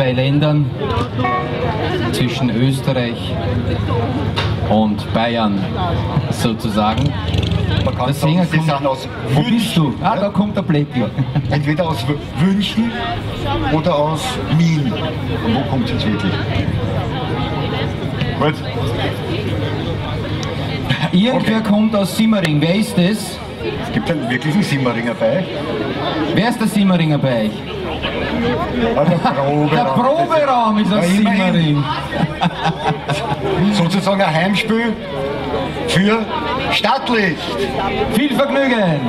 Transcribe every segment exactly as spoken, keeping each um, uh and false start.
zwei Ländern, zwischen Österreich und Bayern sozusagen. Man kann Der sagen, Sänger Sie kommt, sind aus wo bist du? Ah, ja? da kommt der Blöckler. Entweder aus München oder aus Wien. Und wo kommt es jetzt wirklich? Gut. Irgendwer Okay. kommt aus Simmering. Wer ist das? Es gibt einen wirklichen Simmeringer bei. Wer ist der Simmeringer bei euch? Ah, der Proberaum. Der Proberaum ist aus Ja, immerhin. Simmering. Sozusagen ein Heimspiel für Stadtlicht. Viel Vergnügen!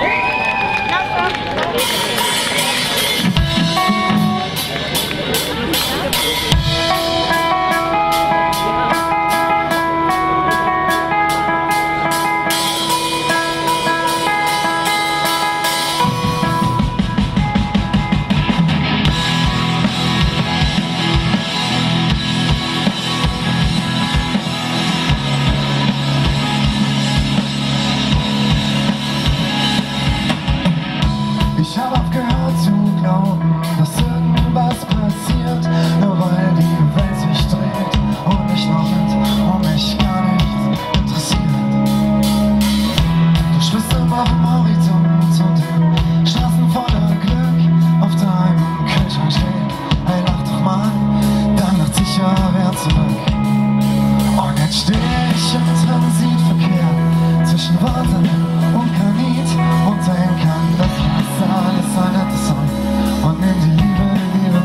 Ich hab aufgehört zu glauben, dass irgendwas passiert, nur weil die Welt sich dreht und mich noch mit und mich gar nicht interessiert. Du schwitzt immer am Horizont und in Straßen voller Glück auf deinem Kühlschrank steht. Hey, lach doch mal, dann lacht sicher wer zurück. Und jetzt steh ich im Transitverkehr zwischen Warten und Granit und denk an das, was alles ein nettes soll und nimm die Liebe, Liebe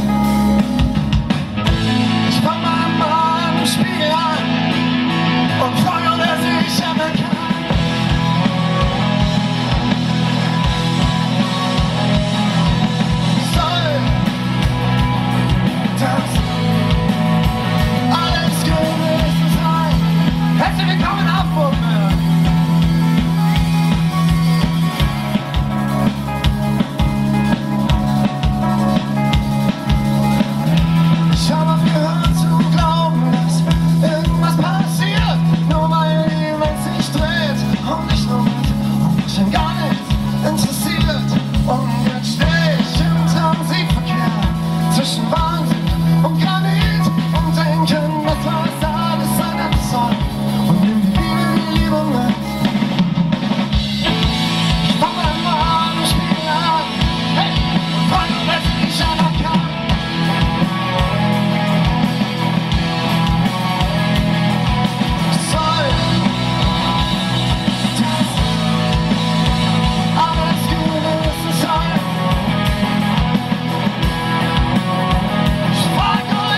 mit. Ich fang mal mal im Spiegel an und frage, wer sich ändern kann. Soll das alles gewesen sein? Herzlich willkommen auf Hamburg! Ich hab aufgehört zu glauben, dass irgendwas passiert, nur weil die Welt sich dreht und nicht nur mit und mich gar nicht interessiert. Und jetzt steh ich im Transitverkehr zwischen Wahnsinn und Granit und denke, das was alles sein soll und nimm die Liebe, die Liebe mit. Ich fang mal mal im Spiegel an, hey, frag, wer sich ändern kann. Soll das alles gewesen sein? Ich frag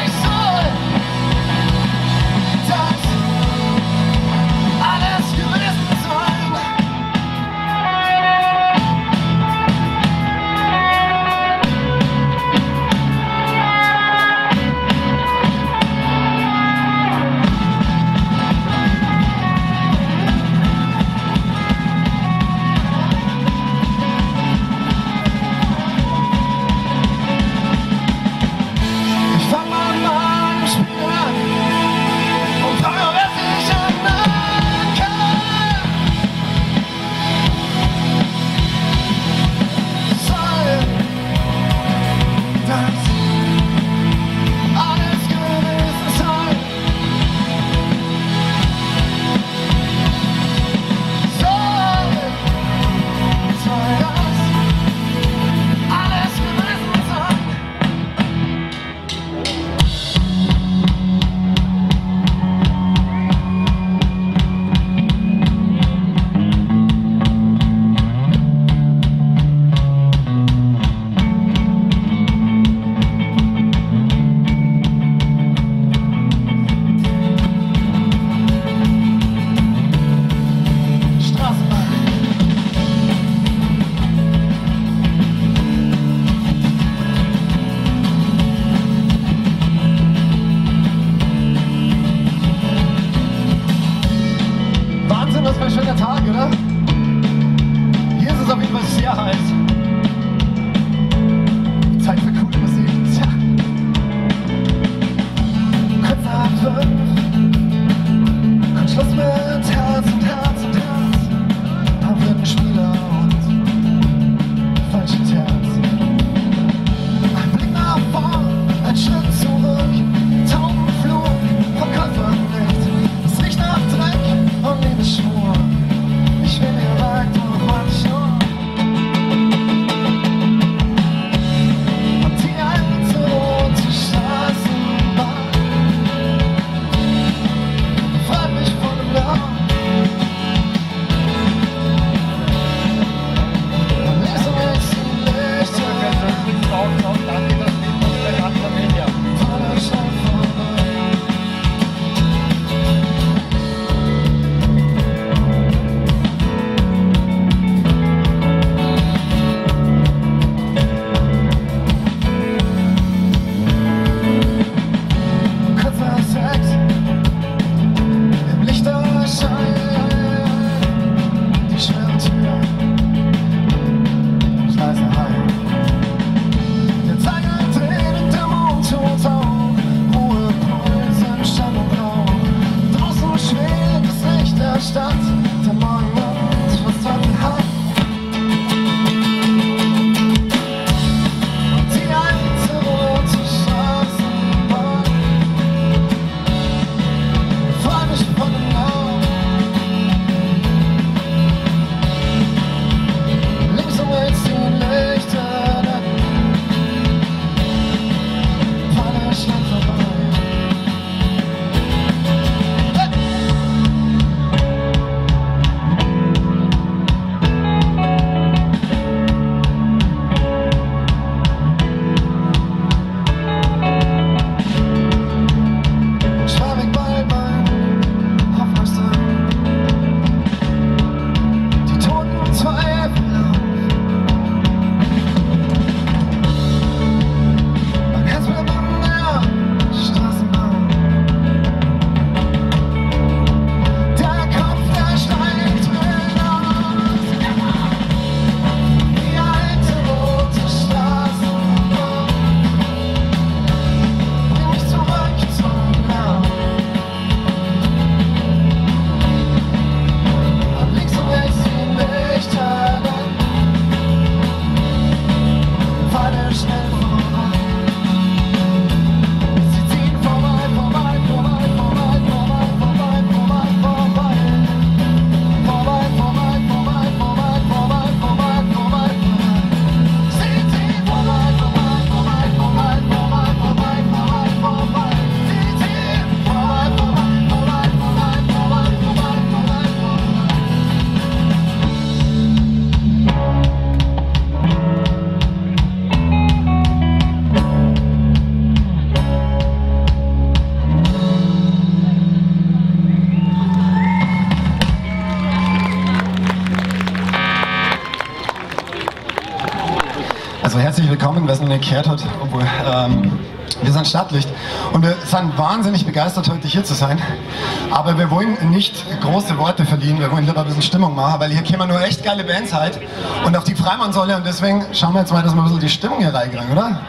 Also herzlich willkommen, wer es noch nicht gehört hat, obwohl ähm, wir sind Stadtlicht und wir sind wahnsinnig begeistert, heute hier zu sein. Aber wir wollen nicht große Worte verlieren, wir wollen lieber ein bisschen Stimmung machen, weil hier kommen nur echt geile Bands halt und auf die Freimannsrolle und deswegen schauen wir jetzt mal, dass wir ein bisschen die Stimmung hier reinkriegen, oder?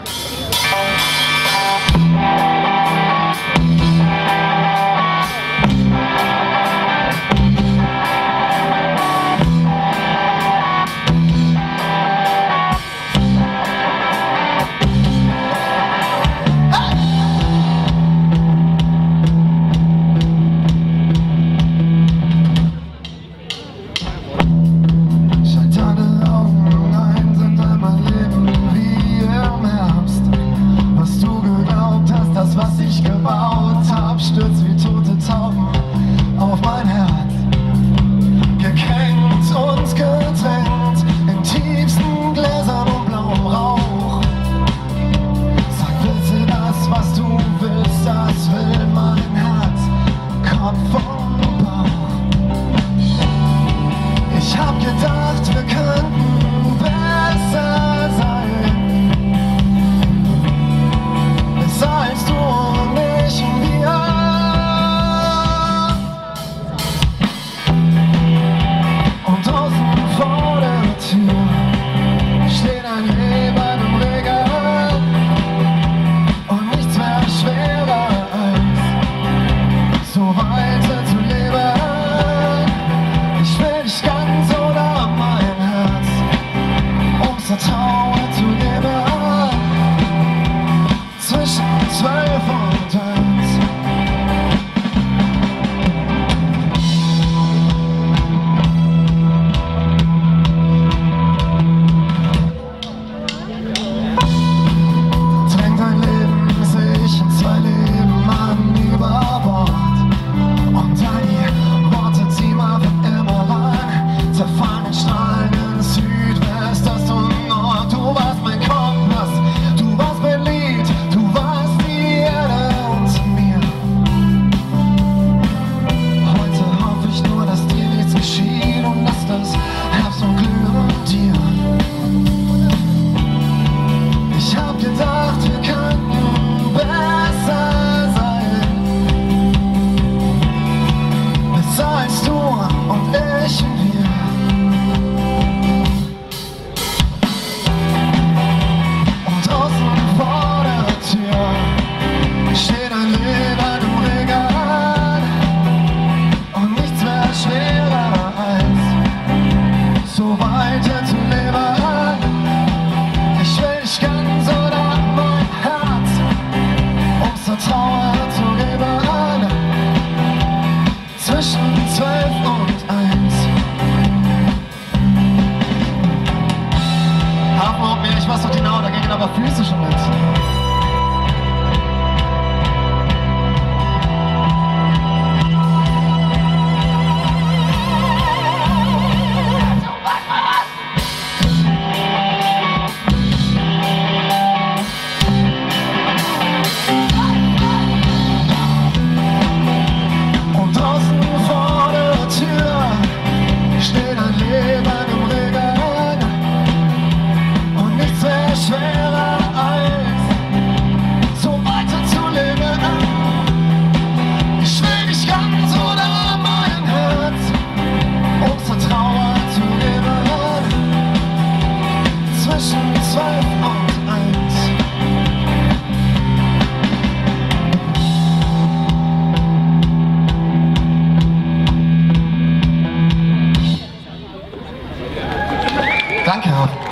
Danke.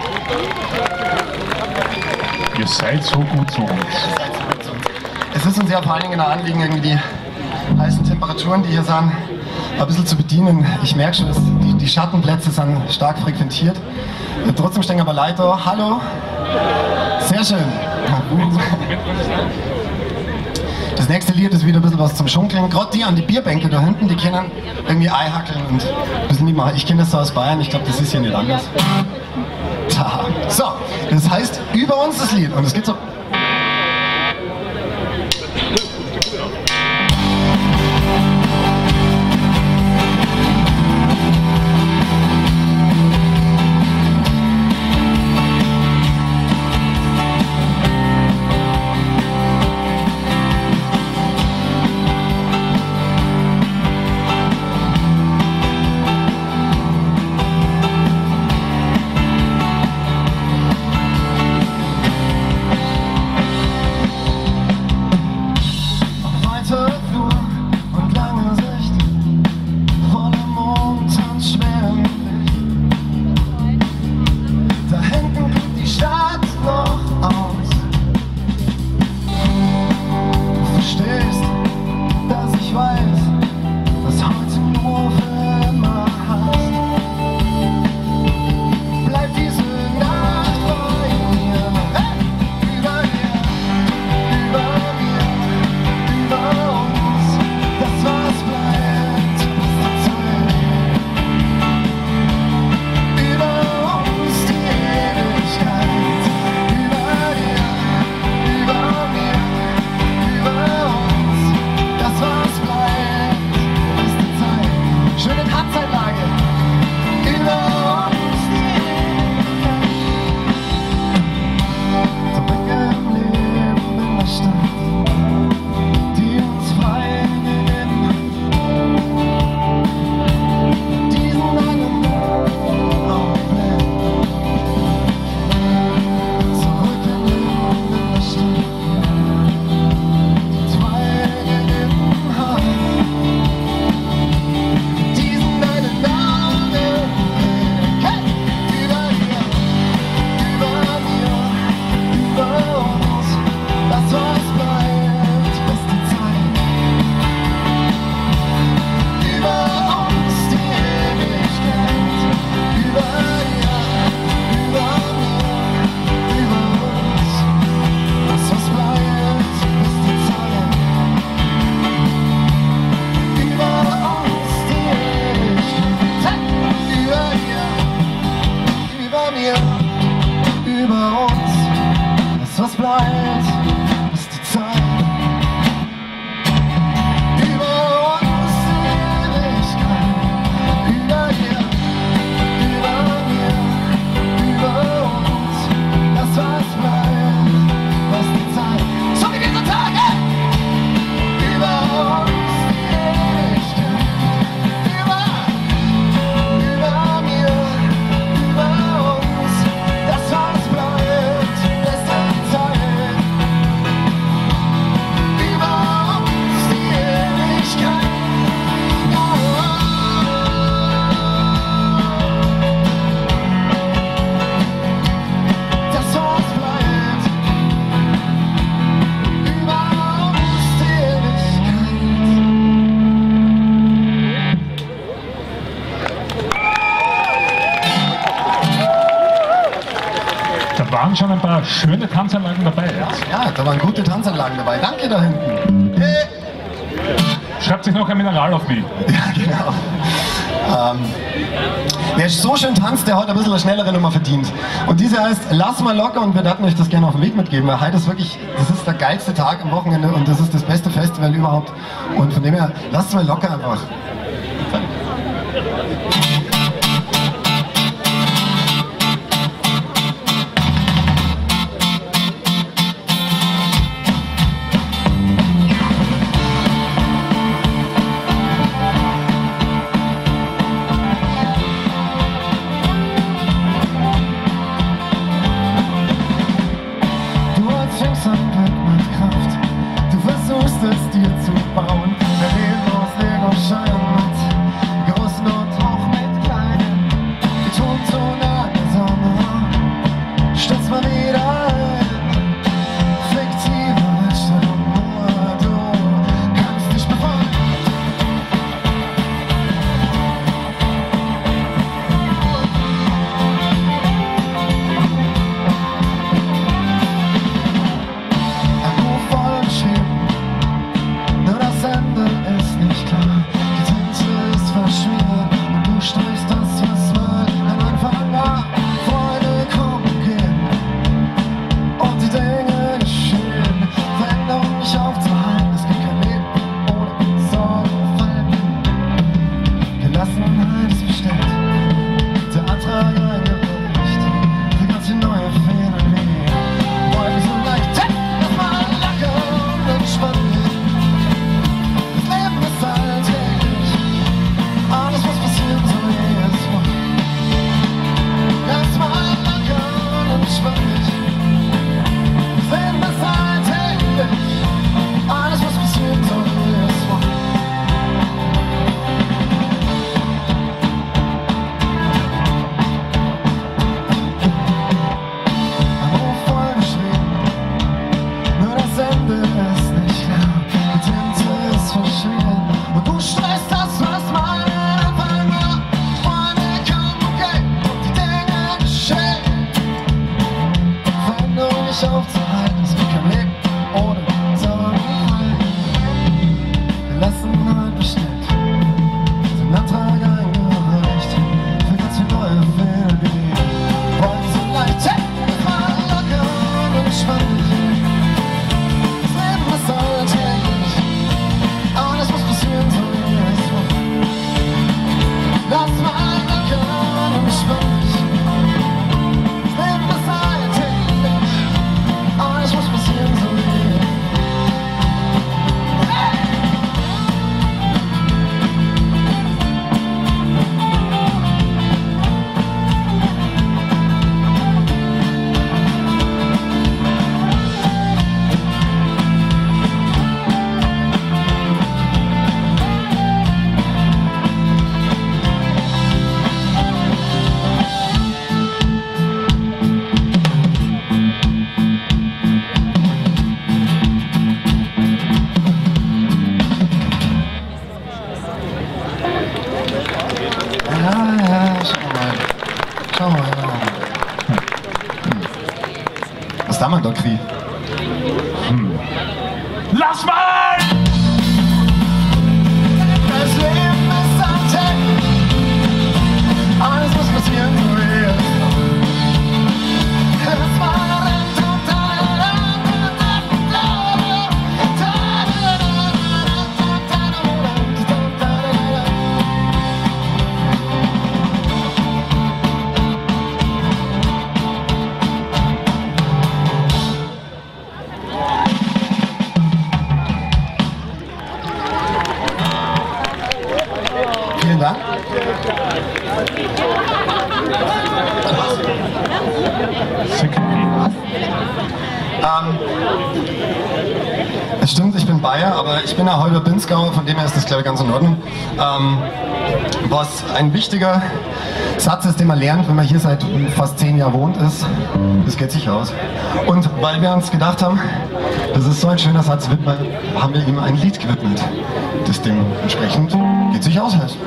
Ihr seid so gut zu uns. Es ist uns ja vor allen Dingen ein Anliegen, irgendwie die heißen Temperaturen, die hier sind, ein bisschen zu bedienen. Ich merke schon, dass die, die Schattenplätze sind stark frequentiert. Trotzdem stehen aber Leute da. Hallo. Sehr schön. Das nächste Lied ist wieder ein bisschen was zum Schunkeln. Gerade die an die Bierbänke da hinten, die können irgendwie Ei hackeln und ein bisschen mitmachen. Ich kenne das so aus Bayern, ich glaube, das ist hier nicht anders. Da. So, das heißt, über uns das Lied und es geht so. was bleibt, ist die Zeit. Über uns die Ewigkeit, über dir, über mir, über uns, das was bleibt, ist die Zeit. So wie diese Tage! Über uns die Ewigkeit, über, über mir, über uns, das was bleibt, ist die Zeit. Über uns die Ewigkeit, das was bleibt. Über uns die Ewigkeit. Da waren schon ein paar schöne Tanzanlagen dabei jetzt. Ja, da waren gute Tanzanlagen dabei. Danke da hinten. Hey. Schreibt sich noch ein Mineral auf mich. Ja, genau. Ähm, wer so schön tanzt, der hat ein bisschen eine schnellere Nummer verdient. Und diese heißt Lass mal locker, und wir dachten euch das gerne auf den Weg mitgeben, weil heute ist wirklich, das ist der geilste Tag am Wochenende und das ist das beste Festival überhaupt. Und von dem her, lasst mal locker einfach. Du erzwingst ein Glück mit Kraft, du versuchst es dir zu bauen. Dein Leben aus Lego-Scheinen mit großen und auch mit kleinen. Die tun so nah an der Sonne, stürzt mal wieder ein. Fiktive Wildstellung, nur du kannst dich befreien. Ein Buch voll geschrieben, nur das Ende ist nicht klar. Die Tinte ist verschmiert und du streichst das, was mal am Anfang war. Freude kommen und gehen und die Dinge geschehen. Veränderung nicht aufzuhalten, es gibt kein Leben ohne Sorgenfalten. Gelassenheit ist bestellt, der Antrag eingereicht für ganz viele neue Fehler wehen. Wollen so leicht, hey, lass mal locker und entspannt. Das Leben ist alltäglich, alles was passiert so jedes Mal. Lass mal locker und entspannt. Das Leben ist alltäglich, alles was passiert so jedes Mal. Ein Buch voll geschrieben, nur das Ende ist nicht klar. Die Tinte ist verschieden und du streichst das, was mal am Anfang war. Freunde kommen und gehen und die Dinge geschehen. Veränderung nicht aufzuhalten, es gibt kein Leben ohne Sorgenfrei. Gelassenheit besteht, den Antrag eingereicht für ganz viele neue Fehler, die wollen so leicht, hey, lass mal locker und entspannt. Das Leben ist alltäglich, alles muss passieren, so wie es war. Lass mal locker und entspannt. Das Leben ist alltäglich, alles muss passieren, so wie es war. Ja, ja, schau mal. Schau mal, ja. Hm. Was da man da kriegt? Lass mal! Das Leben ist alltäglich, alles muss passieren, so wie es war. Das war ein totaler Ähm, es stimmt, ich bin Bayer, aber ich bin ein halber Pinzgauer, von dem her ist das, glaube ich, ganz in Ordnung. Ähm, was ein wichtiger Satz ist, den man lernt, wenn man hier seit fast zehn Jahren wohnt, ist, das geht sich aus. Und weil wir uns gedacht haben, das ist so ein schöner Satz, haben wir ihm ein Lied gewidmet, das dementsprechend geht sich aus heißt.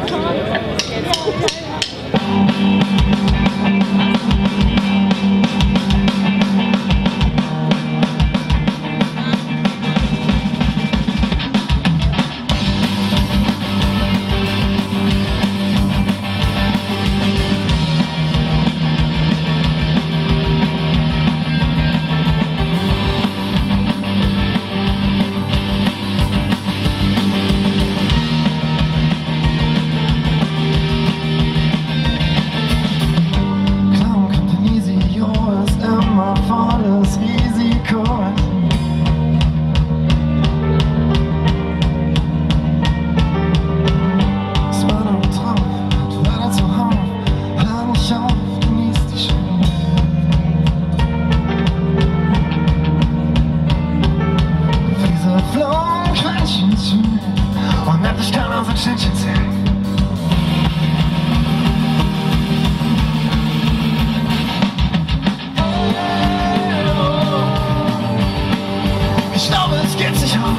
Ich glaube, es geht sich auf.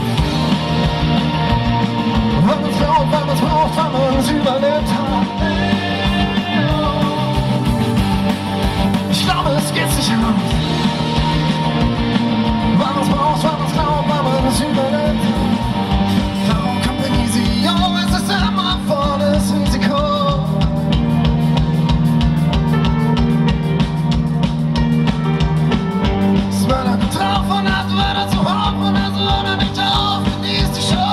Wenn man es braucht, wenn man es braucht, wenn man es überlebt hat. Ich glaube, es geht sich auf. Wenn man es braucht, wenn man es glaubt, wenn man es überlebt hat. Darum kommt ein easy, oh, es ist immer volles Risiko. Es wird ein drauf und es wird zu hoch und es würde nicht auf, genießt die Show.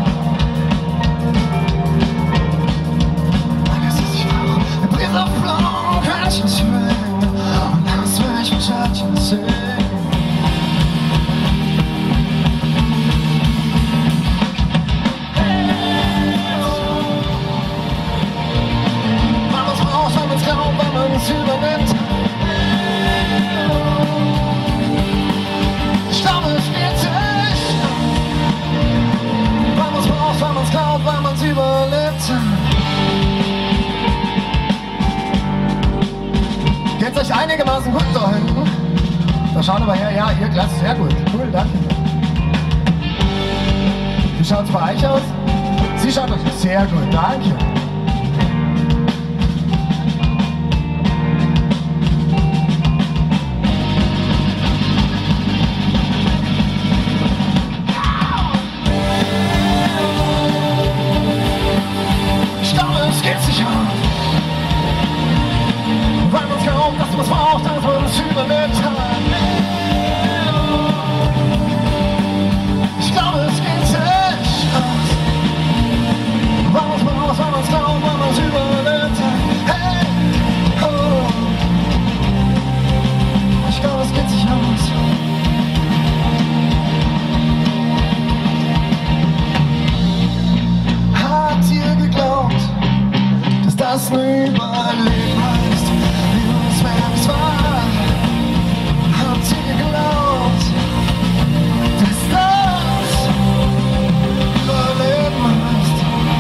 Alles ist sich auch, der Brise auf Blau, kann ich nicht schwingen. Und das will ich mit Schatten sehen. Wenn man's braucht, wenn man's glaubt, wenn man's übernimmt. Ich glaube, es geht sich. Wenn man's braucht, wenn man's glaubt, wenn man's überlebt. Geht's euch einigermaßen gut da hinten? Da schaut aber her, ja, hier, klasse, sehr gut. Cool, danke. Wie schaut's bei euch aus? Sie schaut euch sehr gut, danke. Ich glaube, es geht sich auf. Weil man's glaubt, dass man's braucht, dass man's überlebt hat. Ich glaube, es geht sich aus. Weil man's braucht, weil man's glaubt, weil man's überlebt hat. Hey, oh. Ich glaube, es geht sich aus. Habt ihr geglaubt, dass das ein Überleben heißt? Wie es wäre, wie es war. Habt ihr geglaubt, dass das Überleben heißt?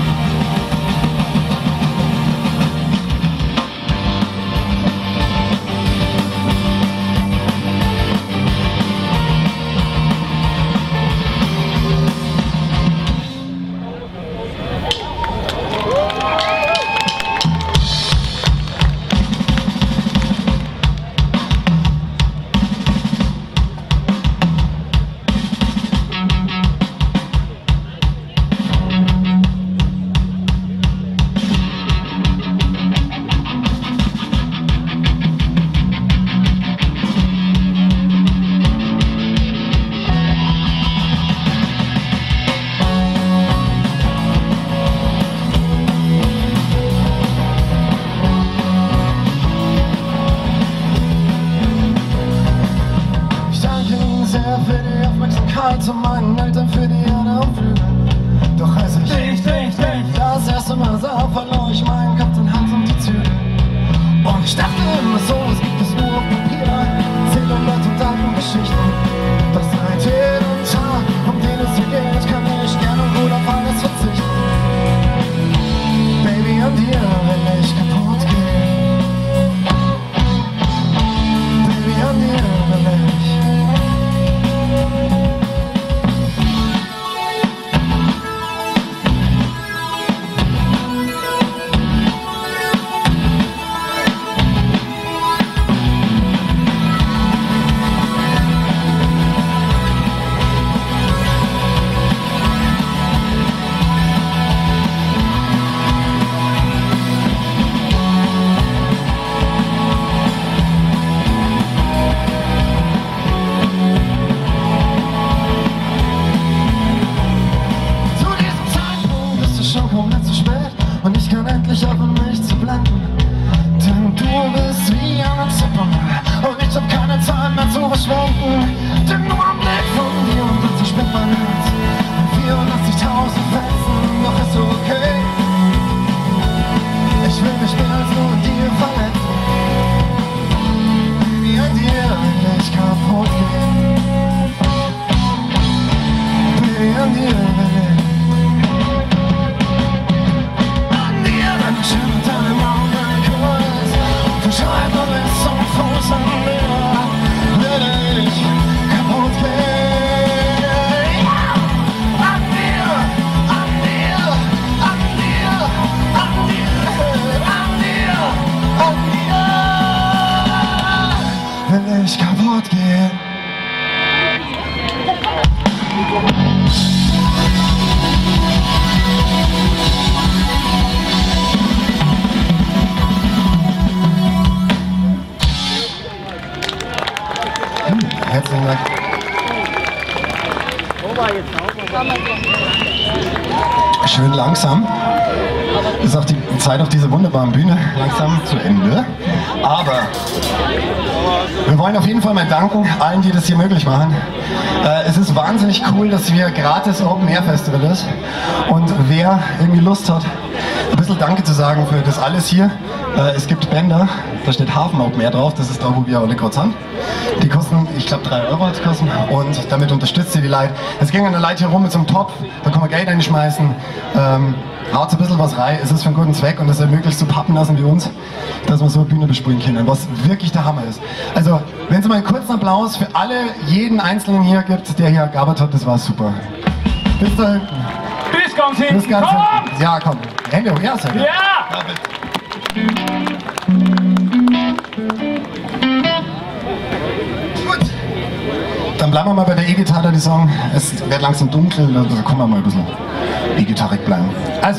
Für die Aufmerksamkeit zu meinen Eltern, für die Erde und Flügel. Doch als ich dich, dich, dich das erste Mal sah, verlor ich meinen Kopf, den Hals und die Zügel. Und ich dachte immer so, es gibt es nur auf Papier, Zählung, Leute und Daten, Geschichten. Scheibe bis zum Fuß an mir, werde ich kaputt gehen. Ja! An dir, an dir, an dir, an dir, an dir, an dir, will ich kaputt gehen. Herzlichen Dank. Schön langsam ist auch die Zeit auf dieser wunderbaren Bühne langsam zu Ende. Aber wir wollen auf jeden Fall mal danken allen, die das hier möglich machen. Äh, es ist wahnsinnig cool, dass wir gratis Open Air Festival ist. Und wer irgendwie Lust hat, ein bisschen Danke zu sagen für das alles hier. Äh, es gibt Bänder, da steht Hafen Open Air drauf, das ist da, wo wir alle kurz sind. Die kosten, ich glaube, drei Euro hat es kosten und damit unterstützt ihr die Leute. Es ging eine Leute hier rum mit so einem Topf, da kann man Geld einschmeißen, ähm, haut ein bisschen was rein, es ist für einen guten Zweck und das ermöglicht so Pappen lassen wie uns, dass wir so eine Bühne besprühen können, was wirklich der Hammer ist. Also, wenn es mal einen kurzen Applaus für alle, jeden Einzelnen hier gibt, der hier gearbeitet hat, das war super. Bis dahin. Bis ganz hinten. Bis ganz hinten. Ja, komm. Hände hoch, ja, sehr gut. Ja! Gut. Dann bleiben wir mal bei der E-Gitarre, die sagen, es wird langsam dunkel, da kommen wir mal ein bisschen E-Gitarre bleiben. Also.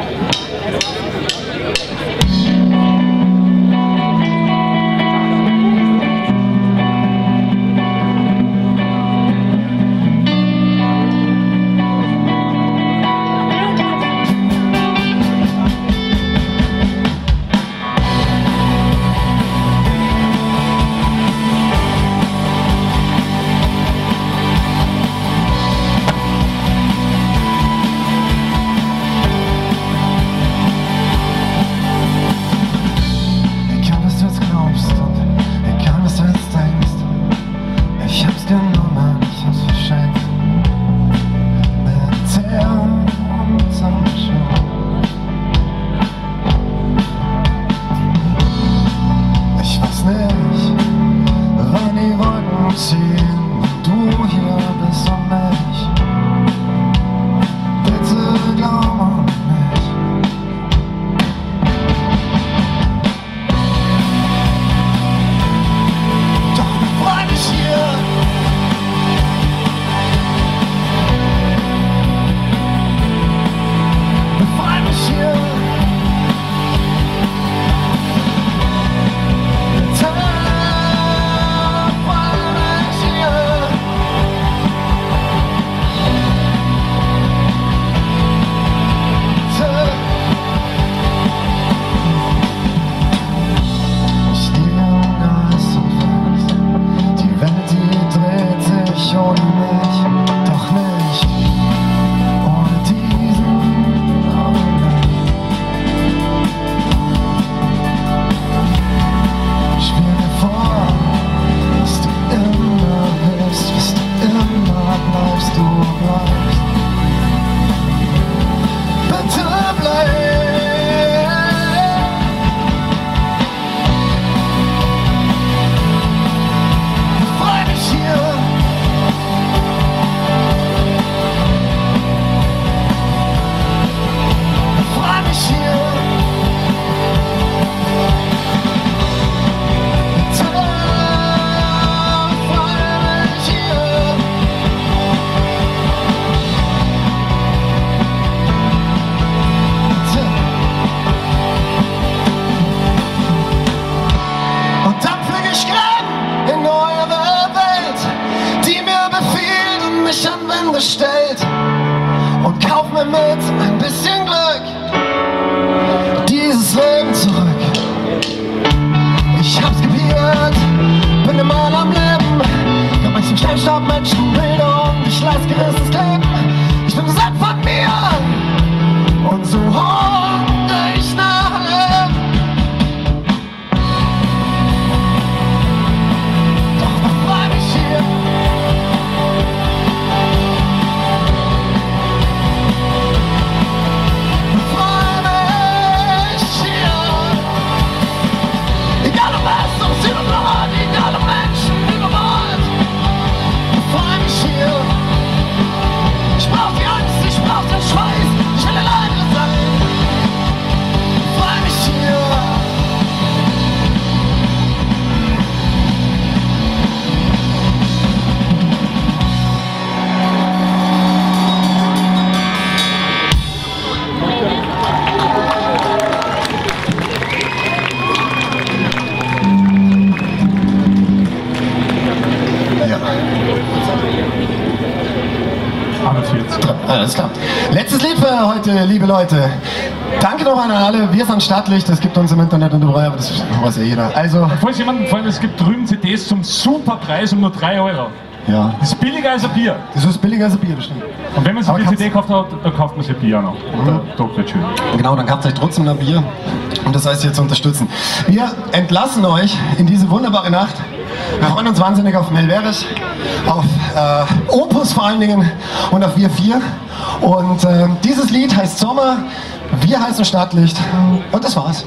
Stellt und kauf mir mit ein bisschen Glück dieses Leben zurück. Ich hab's kapiert, bin immer am Leben, hab manchen Steinstaub, Menschen, Bilder und ich lass gerissenes Leben. Ich bin satt von mir und so hungrig nach Leben. Doch befrei mich hier. Alles klar. Letztes Lied für heute, liebe Leute. Danke nochmal an alle. Wir sind Stadtlicht. Es gibt uns im Internet und überall, aber das weiß ja jeder. Also. Falls jemanden gefällt, es gibt drüben C Ds zum super Preis um nur drei Euro. Ja. Das ist billiger als ein Bier. Das ist billiger als ein Bier, das stimmt. Und wenn man sich Aber die C D gekauft hat, dann kauft man sich ein Bier noch. Und Mhm. der Tag wird schön. Genau, dann habt ihr euch trotzdem ein Bier. Und das heißt, hier zu unterstützen. Wir entlassen euch in diese wunderbare Nacht. Wir freuen uns wahnsinnig auf Melveres, auf äh, Opus vor allen Dingen und auf Wir vier. Und äh, dieses Lied heißt Sommer, wir heißen Stadtlicht. Und das war's.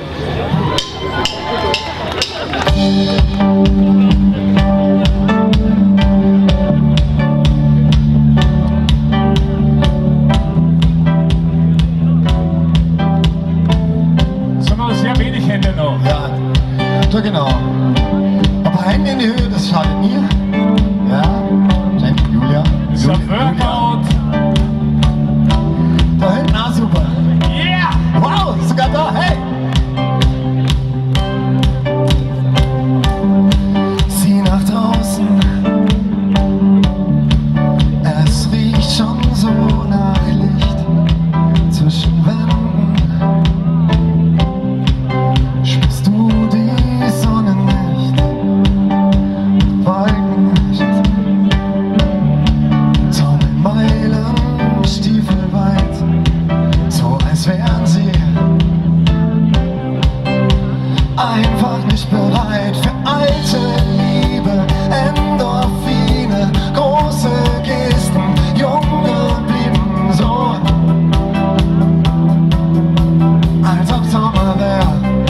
Es sind noch sehr wenig Hände noch. Ja, so genau. Aber Hände in die Höhe, das schadet nie. Ja, Julia. Das ist ein Workout. Da hinten auch super. Yeah! Wow, sogar da, hey! Sieh nach draußen, es riecht schon so nach Licht zwischen Wänden. Spürst du die Sonne nicht, Wolken nicht, Meilen stiefelweit, so als wären sie einfach nicht bereit für alte Liebe, Endorphine, große Gesten, jung geblieben, so als ob Sommer wär.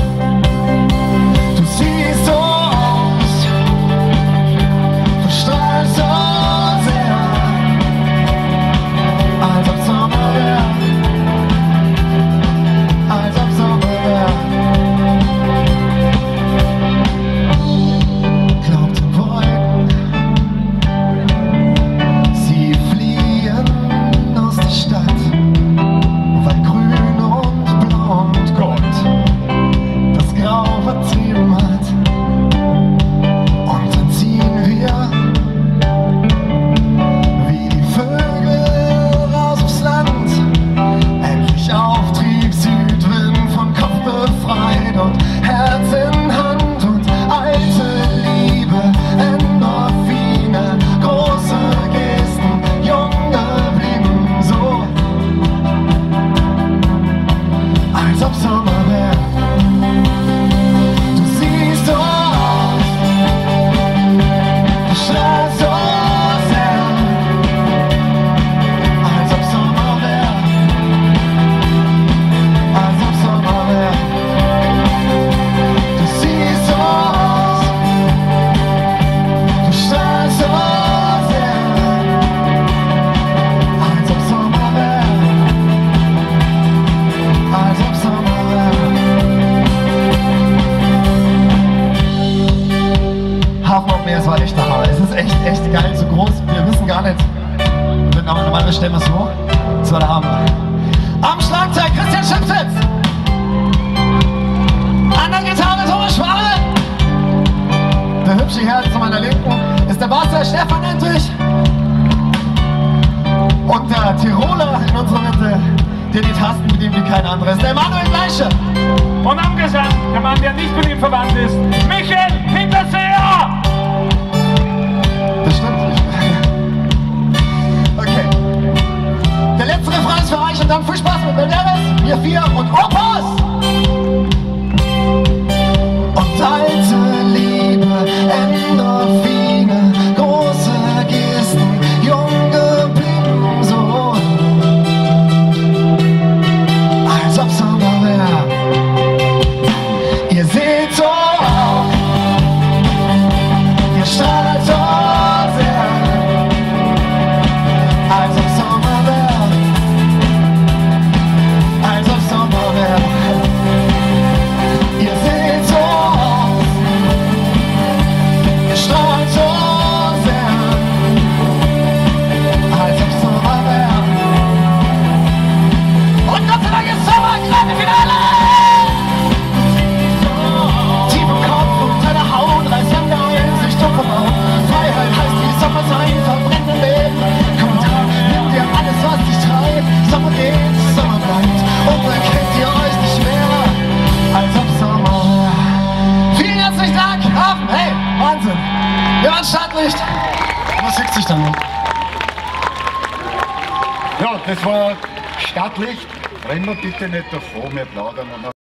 Du siehst so aus, du strahlst so sehr, als ob Sommer wär, als ob Sommer wär. Glaubt den Wolken, sie fliehen aus der Stadt, weil grün und blau und gold das Grau vertrieben hat. Und dann ziehen wir wie die Vögel raus aufs Land, endlich Auftrieb, Südwind von Kopf befreit und Herz in Hand und alte Liebe, Endorphine, große Gesten, jung geblieben, so als ob Sommer wär. Du siehst so aus, du strahlst so sehr, als ob Sommer wär, als ob Sommer wär. Du siehst so aus, du strahlst so sehr, als ob Sommer wär, als ob Sommer wär. Hafen auf Meer, es war echt der Hammer. Es ist echt, echt geil, so groß. Wir wissen gar nicht. Aber normalerweise stellen wir es so. Das war der Hammer. Am Schlagzeug Christian Schipsitz. An der Gitarre Thomas Schwale. Der hübsche Herr zu meiner Linken ist der Bass, der Stefan Endrich. Und der Tiroler in unserer Mitte, der die Tasten bedient wie kein anderer, ist der Emanuel Gleiche. Und am Gesang, der Mann, der nicht mit ihm verwandt ist, Michael Hinterseher! Das stimmt nicht. Okay. Der letzte Refrain ist für euch und dann viel Spaß mit Melveres, Wir vier und Opus! Und alte Liebe, Endorphine, große Gesten, jung geblieben, so als ob Sommer wär. Ihr seht so aus, ihr strahlt so sehr, als ob Sommer wär, als ob Sommer wär. Ihr seht so aus, ihr strahlt so sehr, als ob Sommer wär. Und Gott sei Dank ist Sommer, gerade Finale! Tief im Kopf unter der Haut, reißt an der Einsicht und vom Augen. Freiheit heißt wie Sommer sein, verbrennt im Leben. Kommt her, nimm dir alles, was nicht. Man sieht sich dann noch. Ja, das war Stadtlicht. Rennen wir bitte nicht davor, wir plaudern.